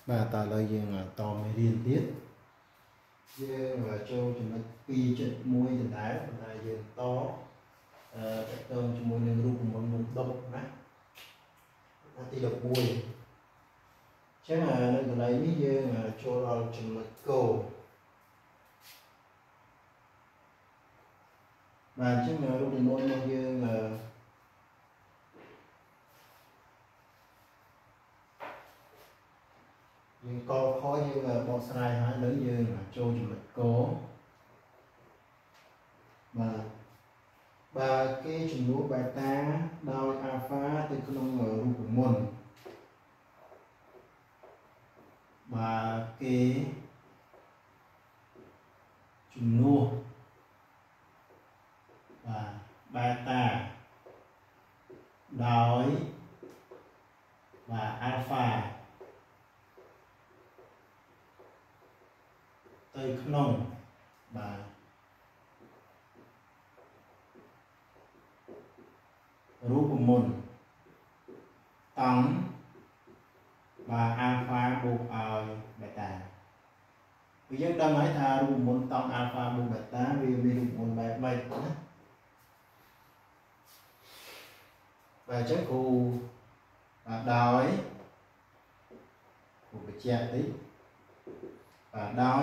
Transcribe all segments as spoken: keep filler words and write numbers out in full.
và ta lời dương to mới riêng tiết dương và châu chúng nó pi trận môi trận đá và ta dương to cái tôm cho môi nên rụp một một độc nè ta ti độc môi chứ là nó lấy ní dương là cho vào chúng nó cầu và chứ là lúc môi nó dương là nhưng co khó như là bọ sai hả lớn như là cho chúng mình cố và ba cái chủng lúa beta đôi alpha từ không ở rụp môn và cái chủng lúa và beta đôi và alpha tới không và rút môn tăng và alpha buộc ở beta bây giờ đang nói tha rút môn tăng alpha buộc beta vì vì rút môn beta và chắc khu đói của cái chẹt tí và đói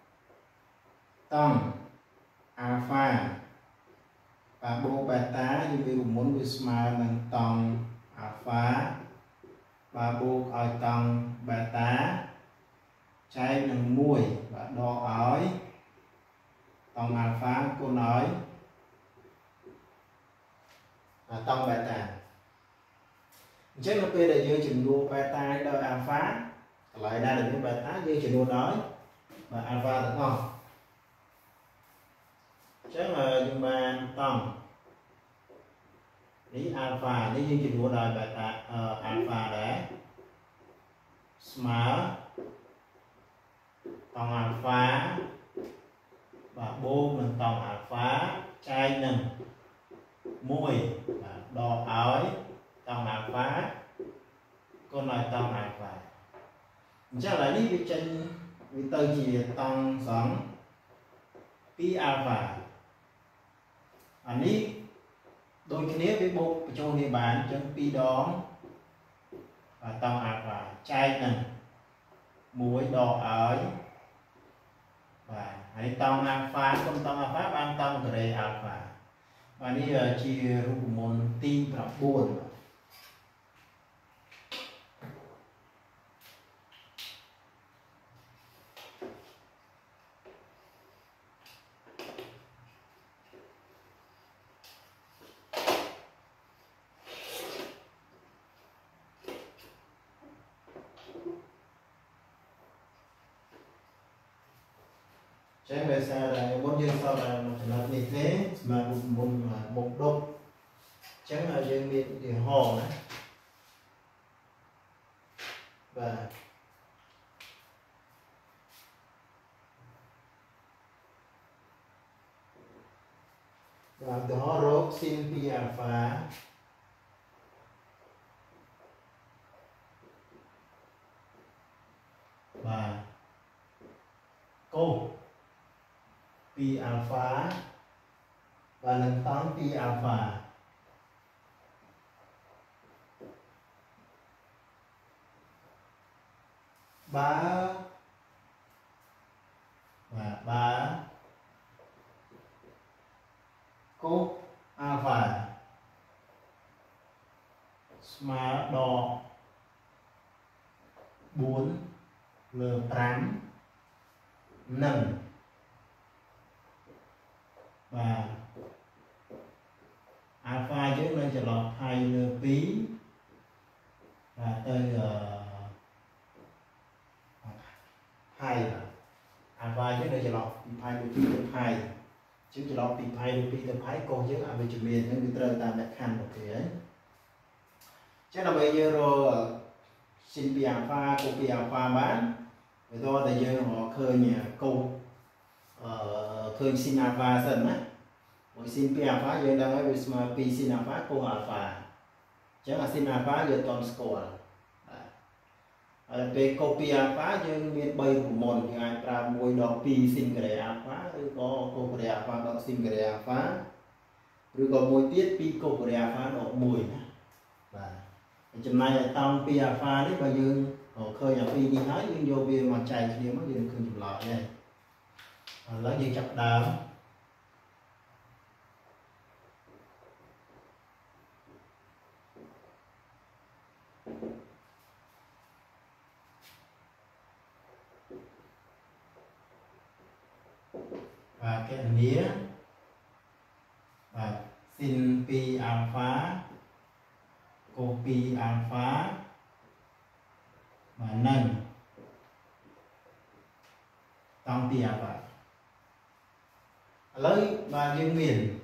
tăng alpha và bộ beta như bị muốn bị smart nâng tăng alpha và bộ ở tăng beta trái nâng mùi và đo ói tăng alpha cô nói và tăng beta chắc nó bây giờ dương chừng đua beta đo alpha lại ra được những beta dương chừng đua nói và alpha được không chắc là chúng ta tăng lý alpha lý dương trình của đời beta uh, alpha để smart tăng alpha và bô mình tăng alpha chai nâng mùi và đo ói tăng alpha con nói tăng alpha chắc là lý vị chân vị tư chỉ tăng sẵn pi alpha anh ấy đôi khi với bộ cho địa bàn chân pi đó và tăng alpha chai nè muối đỏ ói và hãy tăng alpha không tăng alpha ban tăng gray alpha và đi chia rút môn tim và buồn trái về xa là bốn dương sau là một trường hợp như thế mà một một một độc chẳng là dương miệng thì hò này và và đó rốt xin pi alpha và cô pi alpha và nâng tăng pi alpha ba và ba cô alpha smart đo bốn lờ tám nâng và alpha trước lên cho lọt hai lơ pí và tới hai alpha trước đây cho lọt hai lơ pí tới hai chứ cho lọt bị hai lơ pí tới hai con chứ ở bên chủ miền nó bị trơn tam đặc hành một thế ấy chắc là bây giờ rồi xin pi alpha cô pi alpha bán rồi tôi tại giờ họ khơi nhà câu khơi xin alpha dần á mỗi xin pi alpha giờ đang nói về pi xin alpha cô alpha chắc là xin alpha giờ toàn score về copy alpha dương miền bay của môn thì ai ra môi đọc pi sin gre alpha rồi có cô gre alpha đọc sin gre alpha rồi có môi tiết pi cô gre alpha đọc mùi và chừng này là tông pi alpha đấy bao dương ở khơi nhà pi đi nói dương vô viên mà chạy thì nó dương khơi chụp lại này lấy gì chặt đám và cái mía và sin pi alpha copy alpha và nâng tông pi alpha lấy ba dương miền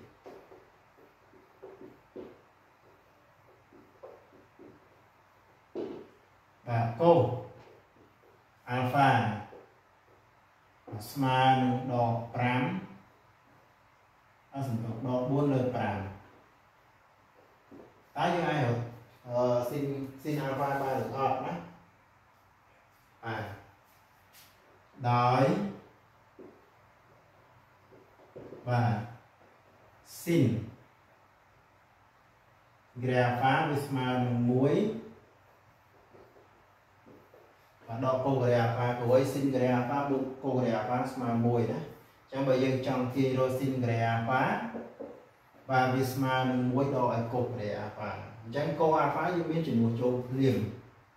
và cô alpha sma đo pram ở sản phẩm đo buôn lời pram tái như ai rồi ờ, xin xin alpha ba được hợp đó à đói và xin grapha với sma muối và đo cô grapha của ấy xin grapha buộc cô grapha sma muối đó trong bây giờ trong kia rồi xin grapha và với sma muối đo ở cô grapha chẳng cô alpha như biết chỉ một chỗ liền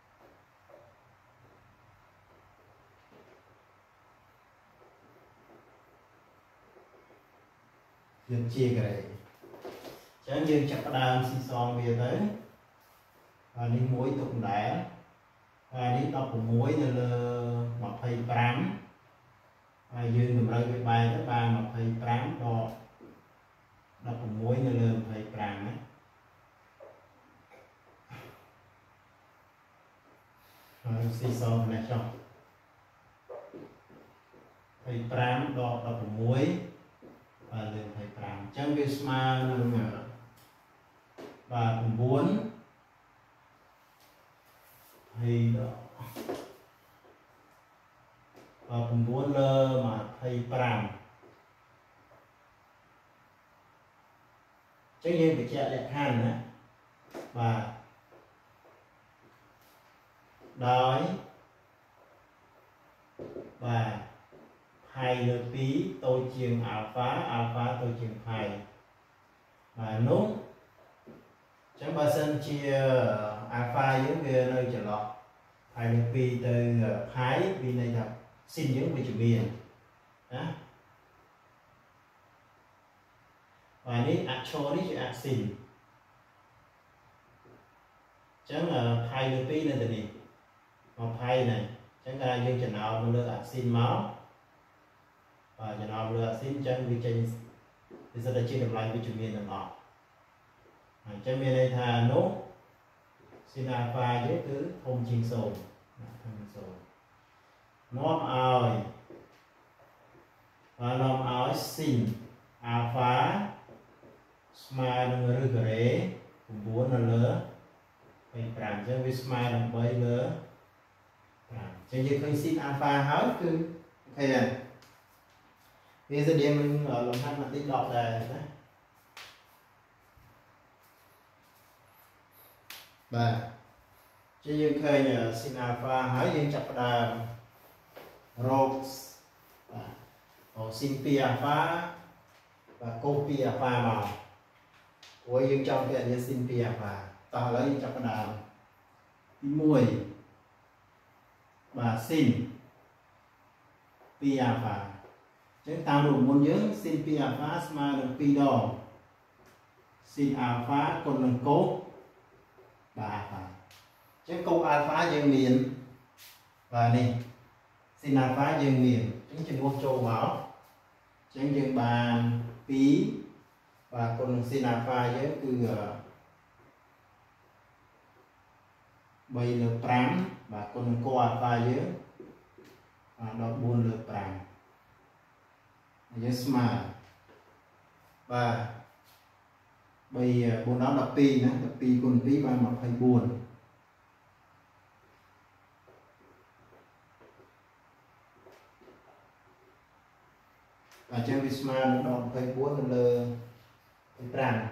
được chia cái này chẳng như chắc đam xin son về tới và đi muối tụng đá và đi đọc của muối là một thầy pram và dương mình rơi cái bài thứ ba một thầy pram đo đọc của muối là một thầy pram ấy rồi xin son này cho thầy pram đo đọc của muối và lên thầy pram chẳng cái sma và bốn thì đó và bốn lơ mà thầy pram chắc như phải chạy lại hàn đấy và đói và hai lơ phí tôi chiều alpha alpha tôi chiều hai và nốt chẳng ba sân chia alpha giống như nơi trở lọt hai lơ phí từ hai vì này là xin giống về chủ miền đó và ní actual ní chữ xin chẳng là hai lơ phí này là gì một hai này chẳng ra dương trở nào mà lơ xin máu và trở nào lơ xin chẳng vì trên thì sẽ là chia được lại với chủ miền là nọ trong miền này thà nốt xin alpha dưới thứ thông chiên sồn nó ơi và nó ơi xin alpha smile nó rư gre cũng bốn là lỡ phải làm cho với smile làm bấy lỡ cho như khơi xin alpha hết cứ hay là bây giờ điểm mình ở lòng hát là tích đọc đề đấy và cho như khơi nhờ xin alpha hỏi dương chập đà rocks và xin pi alpha và cô pi alpha màu của dương trong cái như xin pi alpha ta lấy dương chập đà mùi và xin pi alpha chúng ta đủ muốn nhớ xin pi alpha mà được pi đo xin alpha còn lần cố và alpha chứ câu alpha dương miền và này xin alpha dương miền chúng trên một châu bảo chẳng dương bàn phí và còn xin alpha với cứ bây giờ pram và còn cô alpha với đó buôn lượt pram yes mà và bây bốn đó là pi nè pi con pi ba mà phải buồn và chơi Visma nó đòn phây bốn lơ phây pram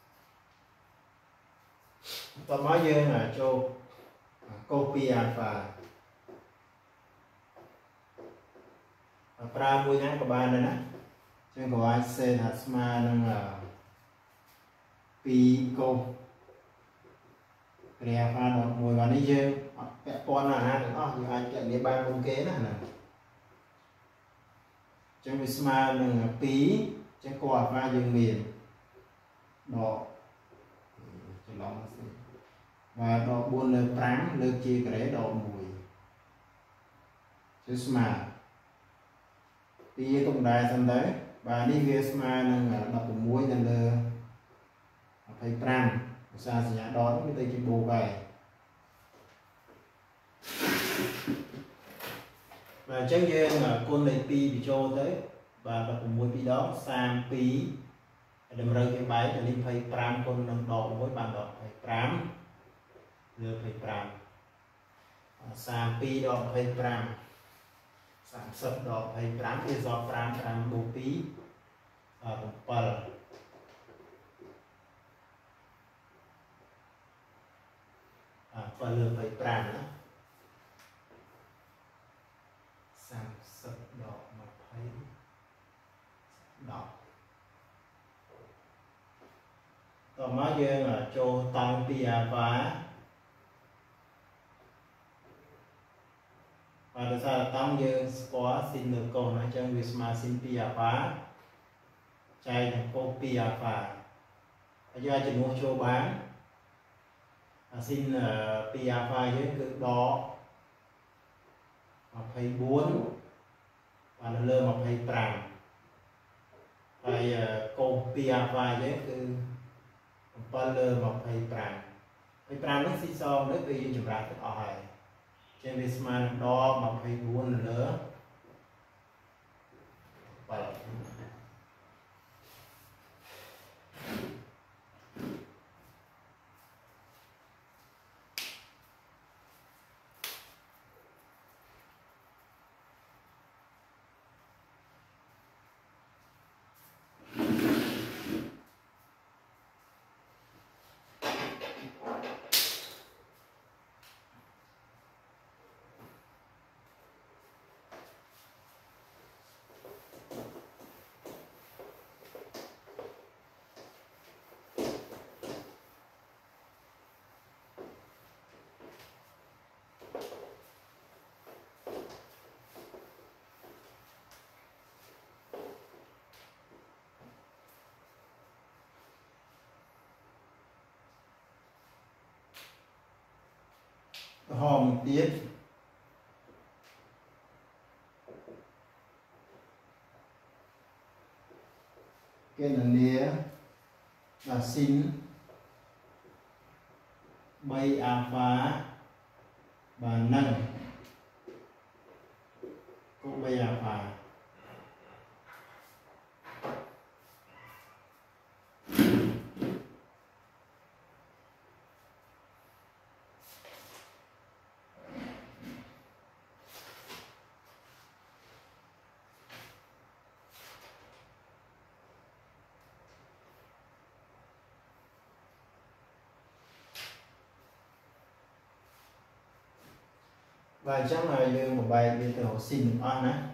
tao nói dương là cho copy alpha pram mùi nhá của bạn đây nè trên của anh xe hạt sma nâng là pi câu rè pha đọc mùi vào đi dương vẽ con là ha được không? Anh chạy đi ba công kế nè trên Visma nâng là pi trên quả pha dương miền đỏ và đỏ buôn lơ práng lơ chia cái đỏ mùi chứ mà đi tung đài xong đấy và đi về mà nâng đọc của muối nên lơ phải prang xa sẽ đón cái tay cái bồ bài và chắc như là con này pi bị cho tới và đọc của muối pi đó sang pi đừng rơi cái bài để đi phải prang con nâng đỏ muối bàn đỏ phải prang lơ phải prang sang pi đỏ phải prang sản xuất đỏ phải prang thì do prang prang bố pi và một bờ và lơ phải prang nữa sản xuất đỏ mà phải đỏต่อมาយើងចូលតង់ពីអាហ្វាvàដោយសារតង់យើងស្គាល់ស៊ីនលើកូនអញ្ចឹងវាស្មើស៊ីនពីអាហ្វាចែកនឹងកូនពីអាហ្វាហើយយើងអាចជំនួសចូលបានអាស៊ីនពីអាហ្វាយើងគឺដកម្ភៃបួនvà nó lơ một hay prangហើយកូនពីអាហ្វាយើងគឺបើលើmột hay prang hay prangនោះស៊ីសងនេះគឺយើងចម្រាស់ទឹកអស់ហើយជាវាស្មើនឹងដកmột hay bốnលើបើhò một tiết cái này là sin bay alpha và nâng cũng bay alpha và chắc là dương một bài điện tử xin on á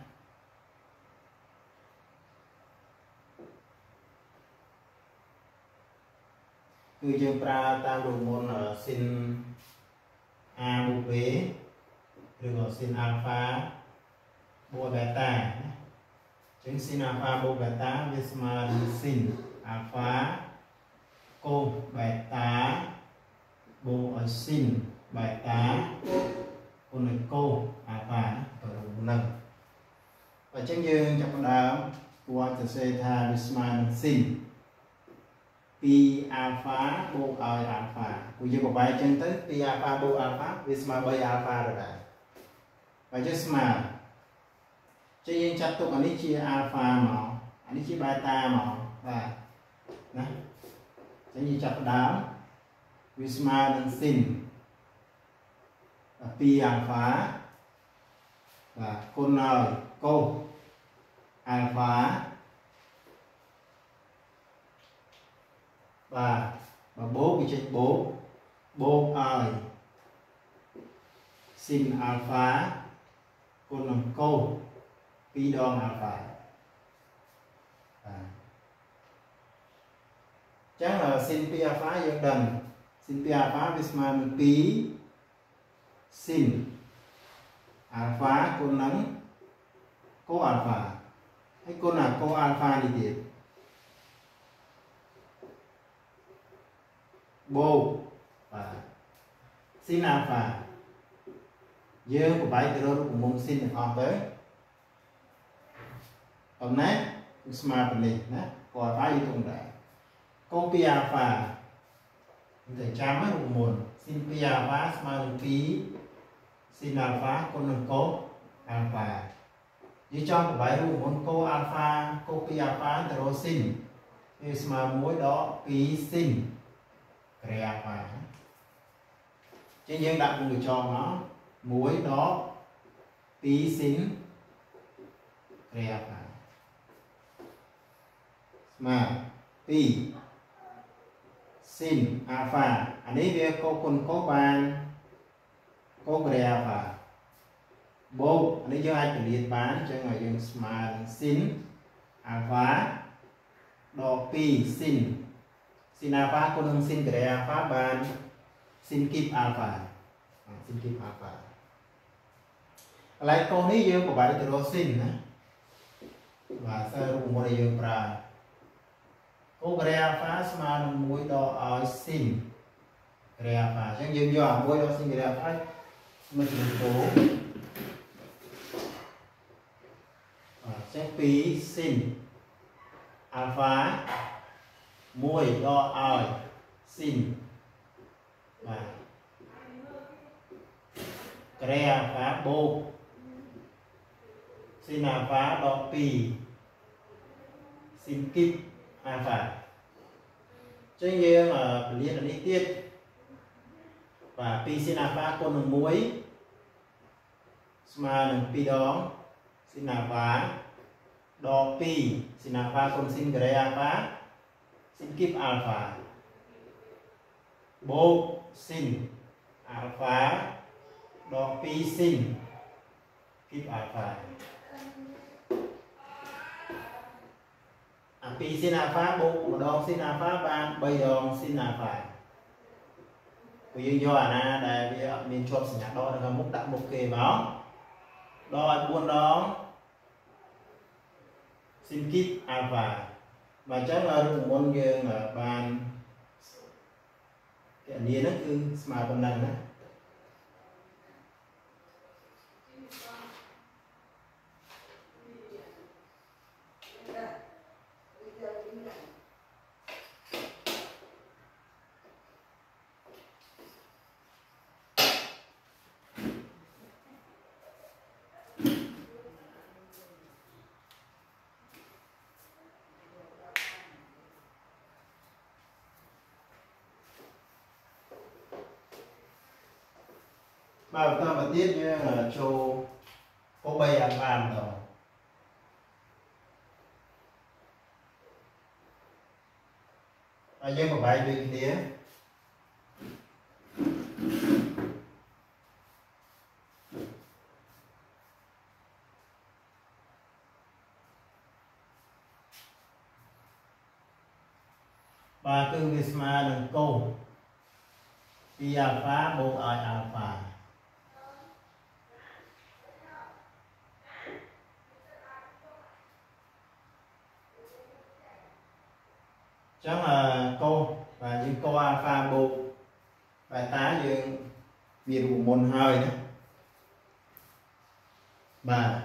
គឺយើងប្រើតាមរូបមន្តស៊ីន A បូក B ឬក៏ស៊ីន alpha បូក beta ចឹងស៊ីន alpha បូក beta វាស្មើនឹងស៊ីន alpha កូស beta បូកឲ្យស៊ីន beta con này cô alpha ở đầu nâng và chắc dương trong đó qua từ xe tha bisman sin pi alpha bộ ai alpha của dương một bài chân tới pi alpha bộ alpha bisman bay alpha rồi đấy và chứ mà chứ dương chắc tụ anh ấy chia alpha mà anh ấy chia beta mà và nè chắc như chắc đó bisman sin pi alpha và con nào cô alpha và và bố bị trên bố bố ai sin alpha con làm câu pi đong alpha à. Chắc là sin pi alpha dương đần sin pi alpha visman pi sin alpha con nắng cô alpha hay con là cô alpha đi tiếp bô và sin alpha dương của bài từ của môn sin được không tới hôm nay smart này nè có alpha gì tung đại cô pi alpha để chăm á của môn sin pi alpha smart pi sin alpha con nâng cố alpha như trong của bài của môn cô alpha cô pi alpha từ sin thì smart mỗi đó pi sin cái alpha trên những đặt người cho nó muối đó pi sin cái alpha mà pi sin alpha anh ấy về cô con có bàn có cái alpha bố anh ấy cho ai tự liệt bán cho người dùng smart sin alpha đó pi sin sin alpha con hương sin cái alpha bàn sin kip alpha sin kip alpha lại câuนี้dương của bài từ đó sin và sao cũng một dương pra cô cái alpha smart muối đó ở sin cái alpha chẳng dương do muối đó sin cái alpha mình cố chắc pi sin alpha muối đó ở sin và cái alpha bô sin alpha đó pi sin kip alpha chứ như mà liên là đi tiết và pi sin alpha con đường muối mà đường pi đó sin alpha đó pi sin alpha con sin gray alpha sin kip alpha bô sin alpha đó pi sin kip alpha à, pi sin alpha bô một đòn sin alpha ba bây đòn sin alpha bây giờ do à đại bây giờ mình chọn sinh nhật đó là mục đặt một kề báo đo buôn đó sin kip alpha và chắc là môn game là bàn cái này nó cứ smart bên này đó mà ta mà tiết như là cho có bay ăn bàn rồi à nhưng mà bài đừng tía và từ visma đừng câu pi alpha bộ ai alpha chắc là câu và những câu alpha bộ bài tá dương việc của môn hơi đó và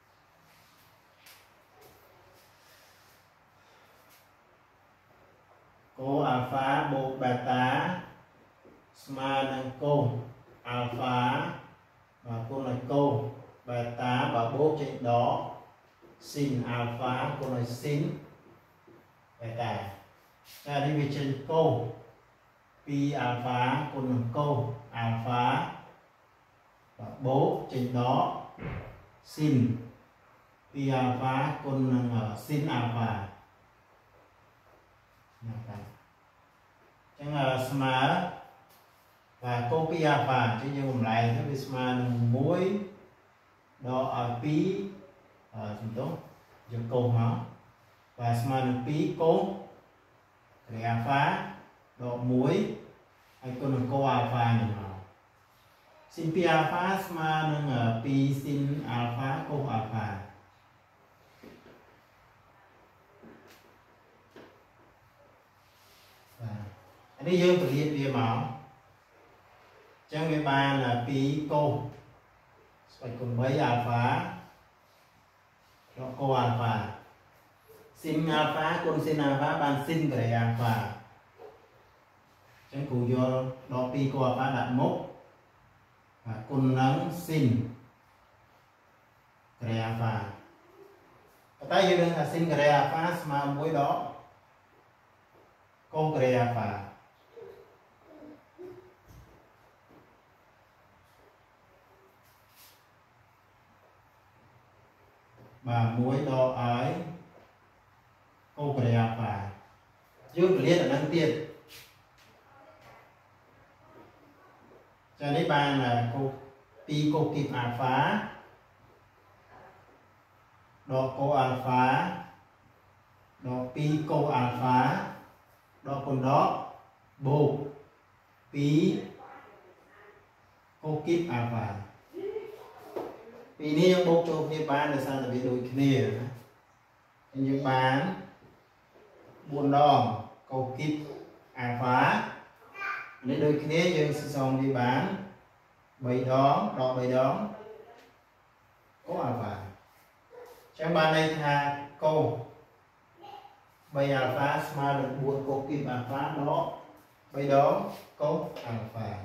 cô alpha bộ bài tá smart năng cô alpha và cô này cô bài tá và bố trên đó sin alpha cô này sin bài tá ra đi về trên cô pi alpha con làm cô alpha và bố trên đó sin pi alpha con làm sin alpha chẳng là smart và copy alpha chứ như lại thế với smart muối đo ở pí ở chúng tôi dùng câu máu và smart pí cố để alpha đo muối hay còn câu alpha này mà sin pi alpha smart nâng pi sin alpha câu alpha anh đi dương tự liệt về máu trong cái ba là pi cô phải cùng với alpha đó cô alpha sin alpha con sin alpha ban sin cái alpha trong cụ do đó pi cô alpha đặt mốc và con nắng sin cái alpha tại vì là sin cái alpha mà mỗi đó cô cái alpha và muối đo ấy cô cái alpha dương liệt ở đằng tiền cho nên ba là cô pi cô kịp alpha đo cô alpha đo pi cô alpha đo con đó bộ pi cô kịp alpha vì này bộ cho cái bán là sao là bị đôi kia như bán buôn đòn câu kịp alpha lấy đôi kia dương sẽ xong đi bán bảy đó đo bảy đó có alpha trong ban này thà câu bảy alpha mà được buôn câu kịp alpha đó bảy đó có alpha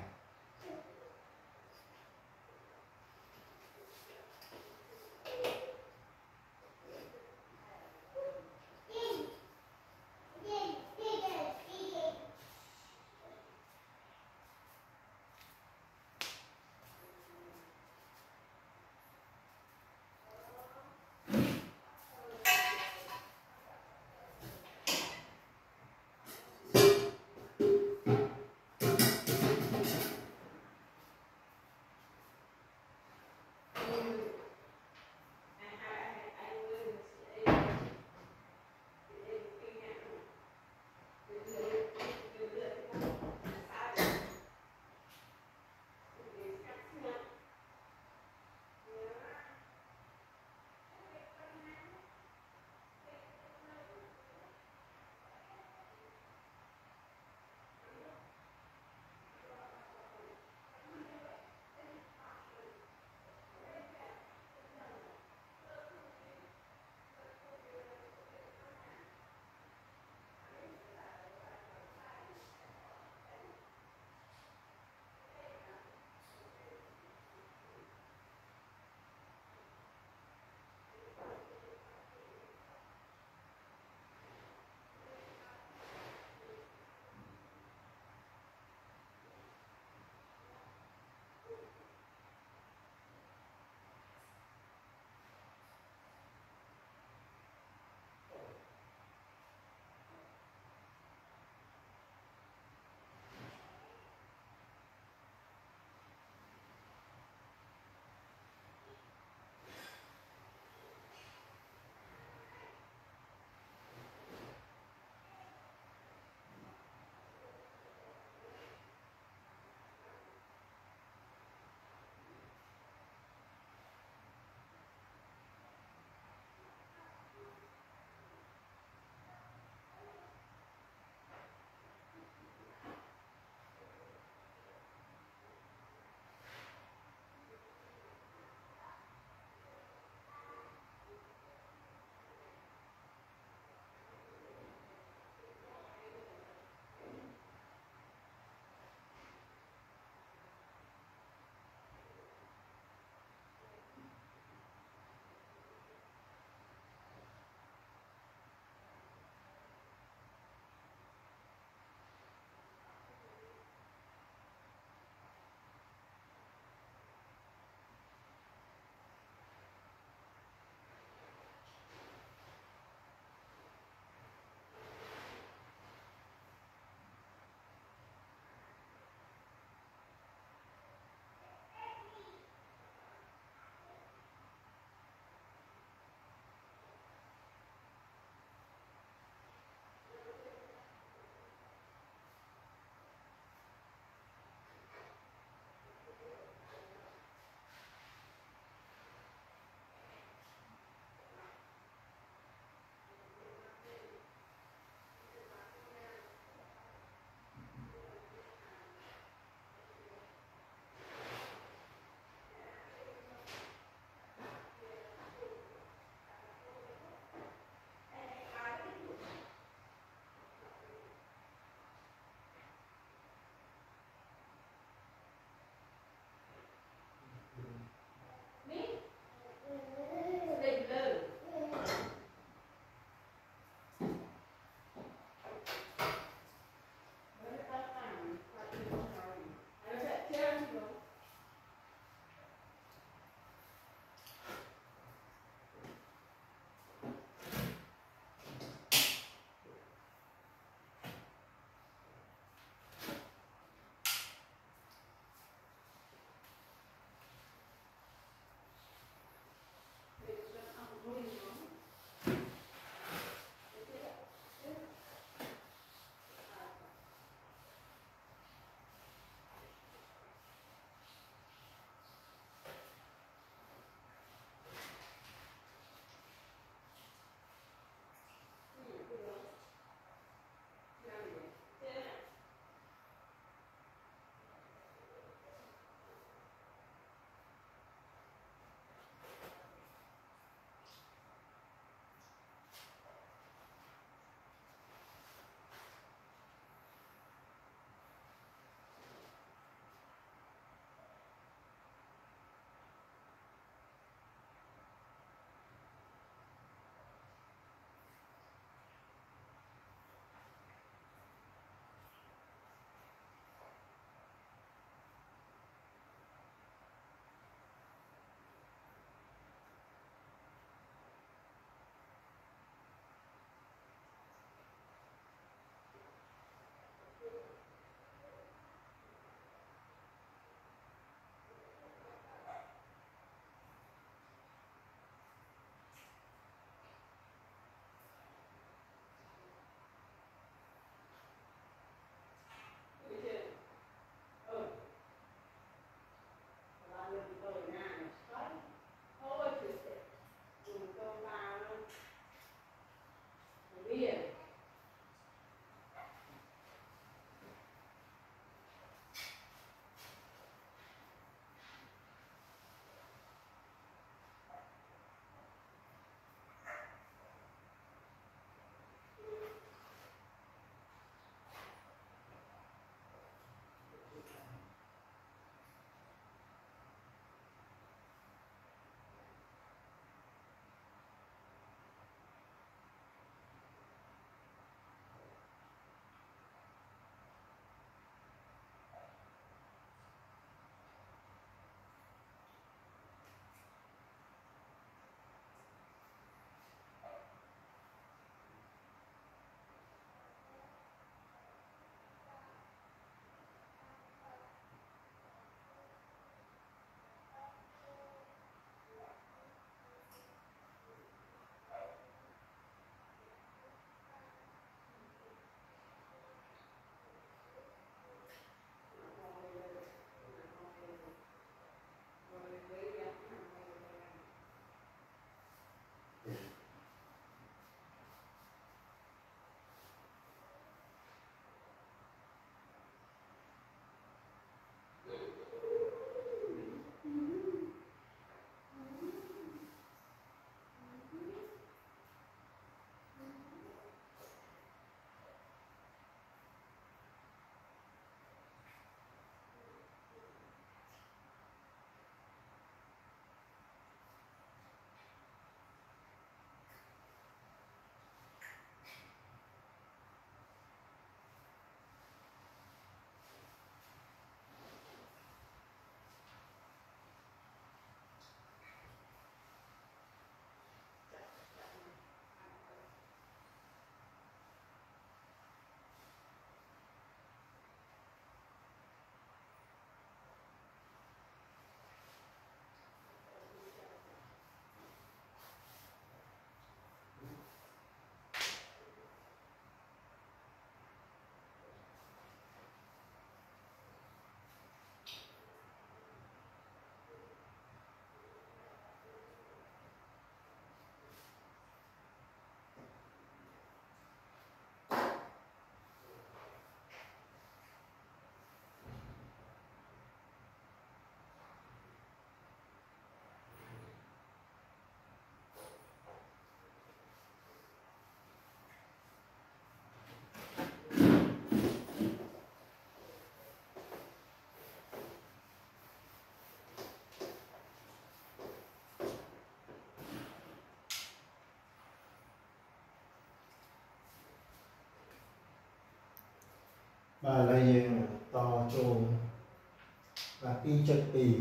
và là dương to trồn và pi chất pi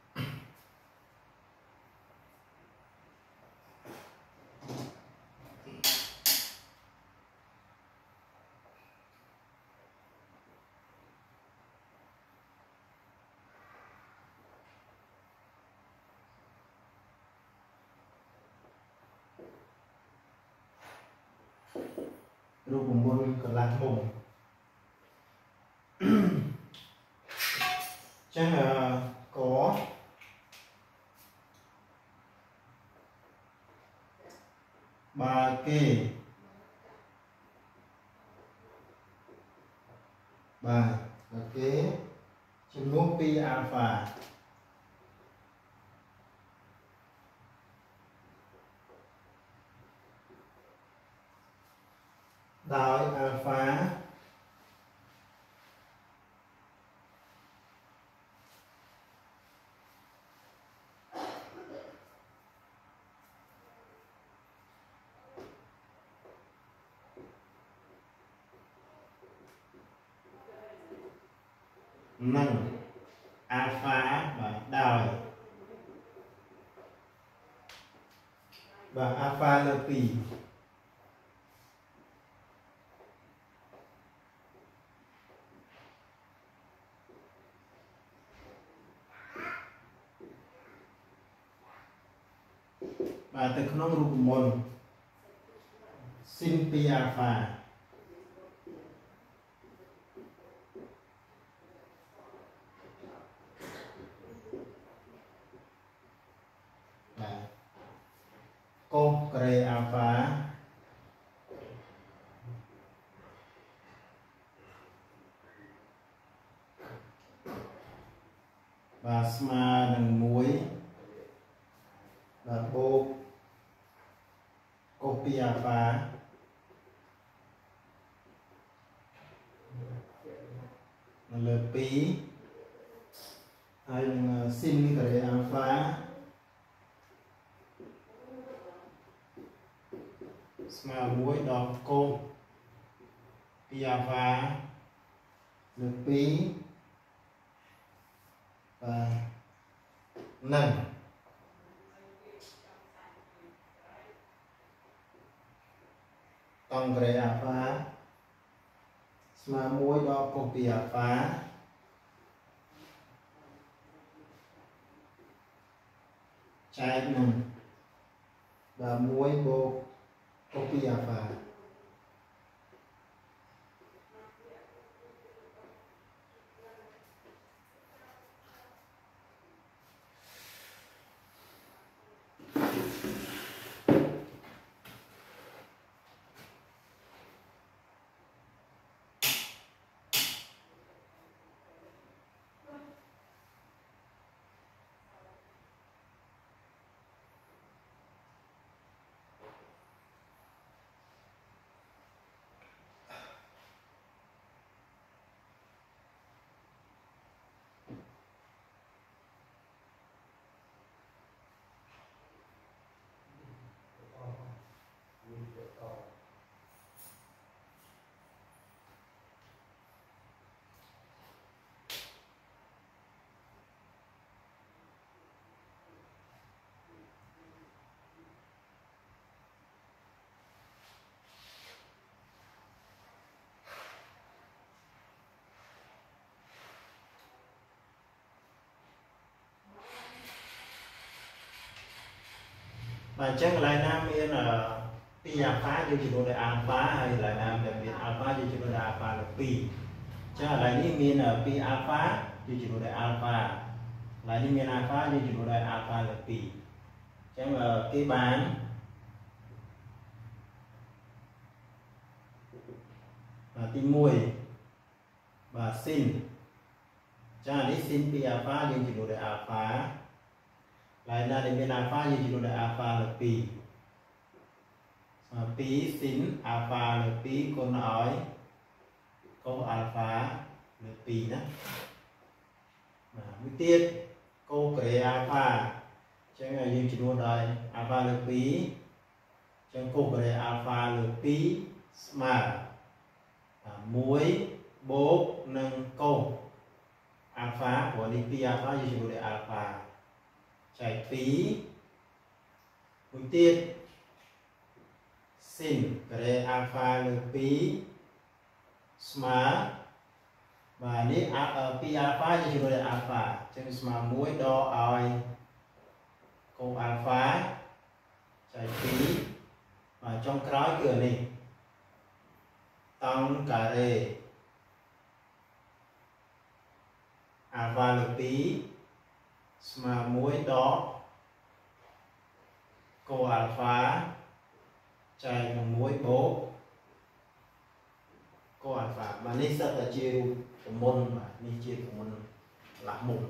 รูปมนต์กำลังมุมchắc là có ba kê ba và kế chấm nút pi alphaដោយ alpha nâng alpha và đòi và alpha là pi và từក្នុងរូបមន្ត sin pi alpha cos gre alpha và sma នឹងមួយvà bô copy alpha là pi hay là sin gre alpha sma muối đọc cô pi alpha là pi và nâng tông gre alpha sma muối đọc cô pi alpha trái nâng và muối bộ copy alpha và chắc lại nam miền là pi alpha như chỉ là alpha hay là nam đặc biệt alpha như chỉ là alpha là pi chắc lại ní miền là pi alpha như chỉ là alpha lại ní miền alpha như chỉ là alpha là pi chắc là cái bán và tí mùi và sin chắc là ní sin pi alpha như chỉ là alpha lại là bên alpha như chỉ là alpha là pi pi sin alpha là pi con nói câu alpha là pi đó mới tiết câu kể alpha chẳng là như chỉ là alpha là pi chẳng câu kể alpha là pi smart muối bố nâng câu alpha của đi pi alpha như chúng để alpha chạy phí mũi tiên sin cái alpha là phí smart và ní pi alpha như chúng để alpha trên smart mũi đo oi câu alpha chạy phí và trong cái cửa này tăng cả đề alpha là phí mà mũi đó câu alpha chạy một mũi bố câu alpha mà ní rất là chia của môn mà ní chia của môn là môn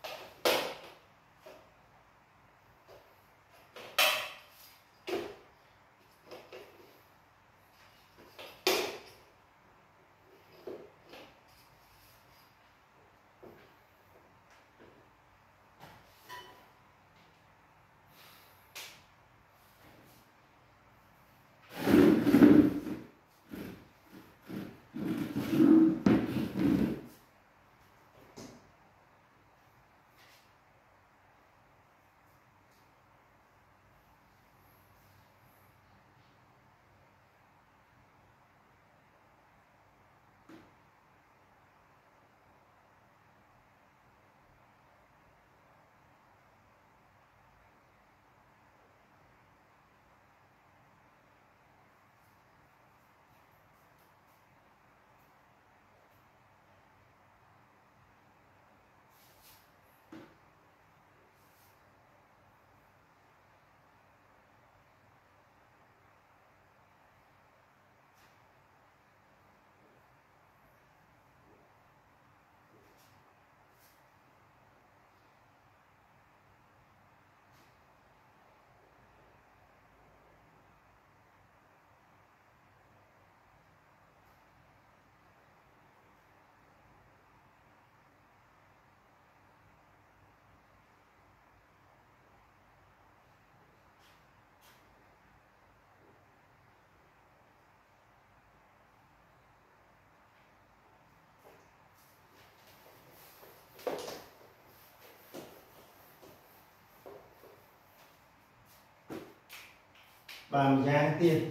bằng giang tiền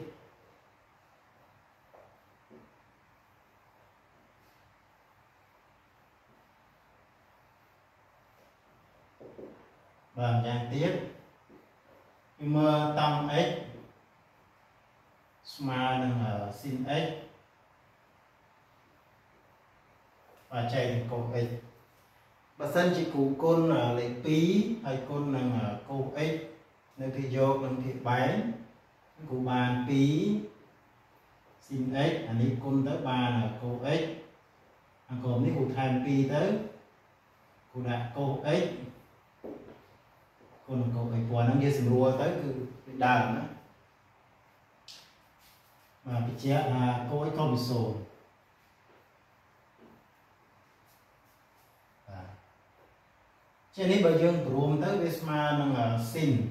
bằng giang tiếp nhưng mà tăng x mà nâng ở sin x và chạy được câu x và sân chỉ cụ côn là lấy phí hay côn nâng ở câu x nơi thì vô nâng thì bán cụ bàn phí sin x anh đi côn tới ba là câu x anh còn đi cụ thành phí tới cụ đạt câu x còn câu x của nó kia sừng rùa tới cứ đàn đó mà bị chia là câu x không bị sổ cho nên bây giờ gồm tới Vesma nó là sin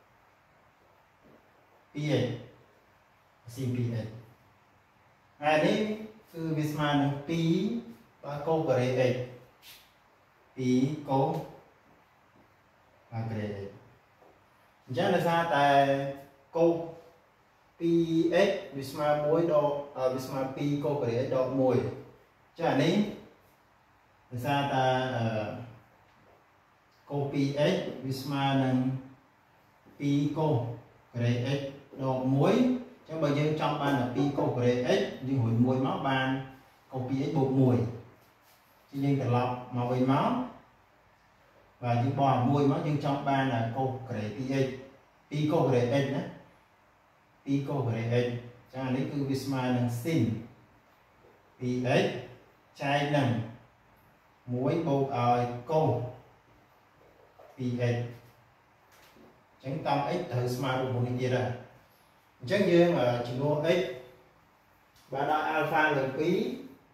ph sin ph à đấy cứ Vesma nó pi và câu cái x pi câu và cái chắc là sao tại câu ph Vesma mỗi độ à Vesma pi câu cái x độ mùi cho nên là sao ta câu ph Visma nâng pi câu cái x độ muối cho bây giờ trong ban là pi câu cái x nhưng hồi muối máu ban câu ph bột mùi cho nên phải lọc màu với máu và những bò muối máu nhưng trong ban là câu cái ph pi câu cái x đó pi câu cái x cho nên lấy cứ Visma nâng sin ph chai nâng muối bột ở câu ph chẳng tăng x thử smart của một kia ra chẳng như mà chỉ mua x và đó alpha là phí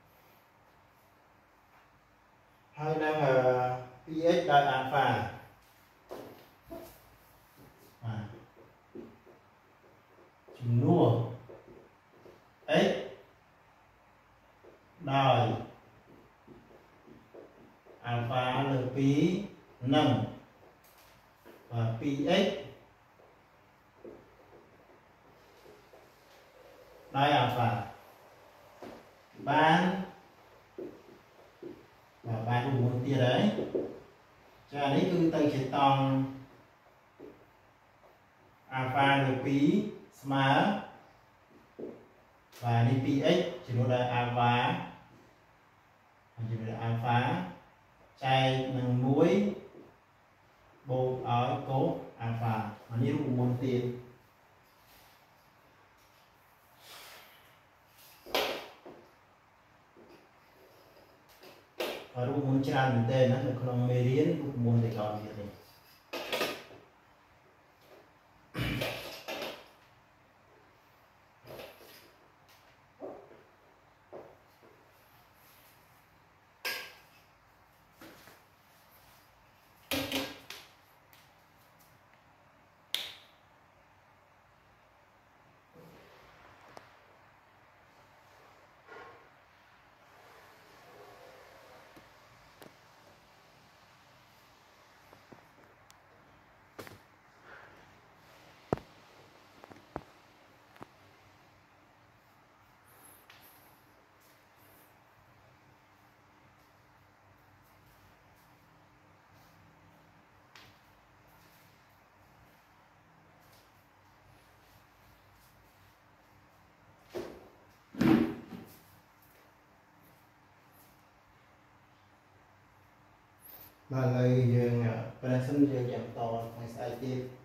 hay đang là ph đại alpha à chỉ mua x đòi và px đây alpha ban và ban đủ một tia đấy cho nên cứ tay sẽ toàn alpha được pi smart và đi px chỉ nó là alpha chỉ là alpha chai nâng muối bộ ở cố alpha mà nếu muốn tiền và lúc muốn chơi mình tên nó là con mê riêng lúc muốn để còn việc này mà lời dương, uh, present dương giảm to, my side